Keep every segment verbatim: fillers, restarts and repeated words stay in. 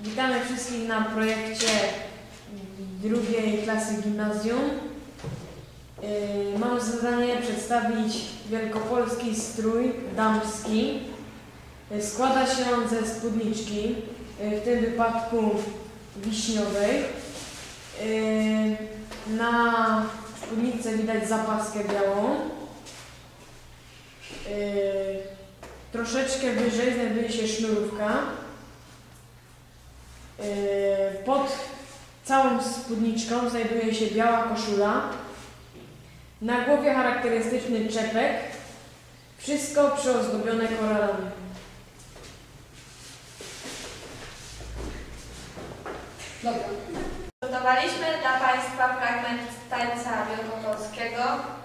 Witamy wszystkich na projekcie drugiej klasy gimnazjum. Yy, mam zadanie przedstawić wielkopolski strój damski. Yy, składa się on ze spódniczki, yy, w tym wypadku wiśniowej. Yy, na spódniczce widać zapaskę białą. Yy, troszeczkę wyżej znajduje się sznurówka. Pod całą spódniczką znajduje się biała koszula. Na głowie charakterystyczny czepek. Wszystko przyozdobione koralami. Dobra. Przygotowaliśmy dla Państwa fragment tańca wielkopolskiego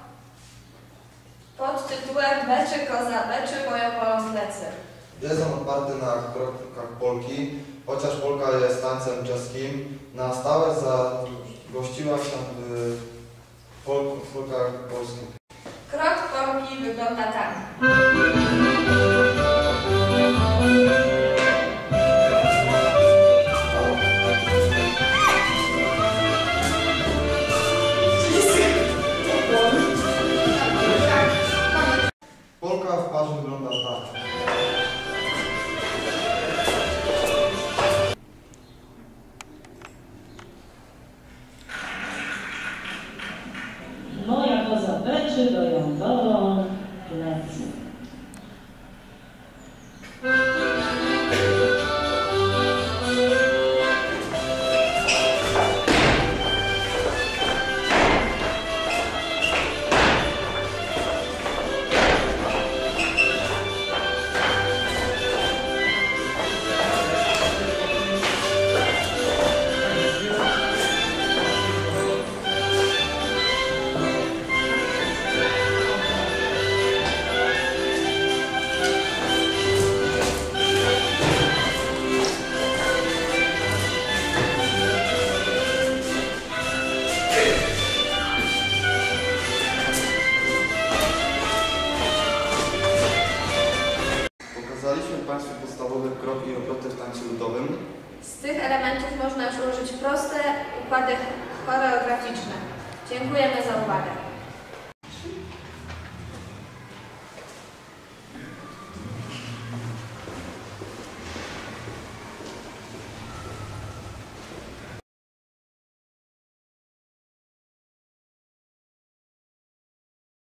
pod tytułem Beczy koza beczy, moją polą plecy. Jest on oparty na krokach Polki, chociaż Polka jest tańcem czeskim. Na stałe zagościła się w folkach polskich. Krok Polki wygląda tak. Polka w parze wygląda tak. Moja koza beczy, do ją bolą plecy. Pokazaliśmy Państwu podstawowe kroki i obroty w tańcu ludowym. Z tych elementów można już ułożyć proste układy choreograficzne. Dziękujemy za uwagę.